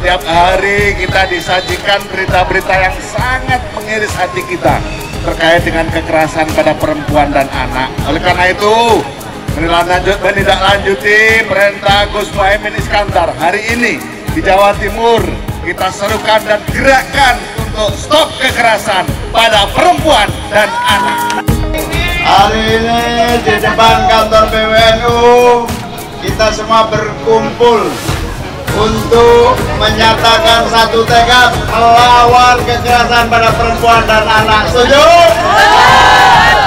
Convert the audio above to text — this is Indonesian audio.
setiap hari kita disajikan berita-berita yang sangat mengiris hati kita terkait dengan kekerasan pada perempuan dan anak. Oleh karena itu, menindaklanjuti perintah Gus Muhaimin Iskandar hari ini di Jawa Timur, kita serukan dan gerakkan untuk stop kekerasan pada perempuan dan anak. Hari ini di depan kantor PWNU kita semua berkumpul untuk menyatakan satu tekad melawan kekerasan pada perempuan dan anak. Setuju?